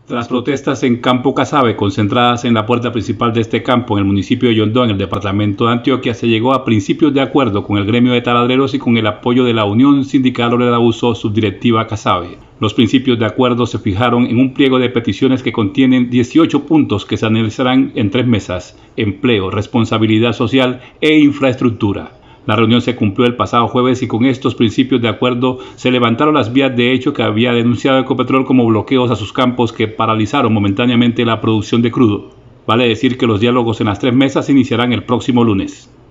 Tras protestas en Campo Casabe, concentradas en la puerta principal de este campo, en el municipio de Yondó, en el departamento de Antioquia, se llegó a principios de acuerdo con el gremio de taladreros y con el apoyo de la Unión Sindical Obrera Uso Subdirectiva Casabe. Los principios de acuerdo se fijaron en un pliego de peticiones que contienen 18 puntos que se analizarán en 3 mesas: empleo, responsabilidad social e infraestructura. La reunión se cumplió el pasado jueves y con estos principios de acuerdo se levantaron las vías de hecho que había denunciado Ecopetrol como bloqueos a sus campos que paralizaron momentáneamente la producción de crudo. Vale decir que los diálogos en las 3 mesas iniciarán el próximo lunes.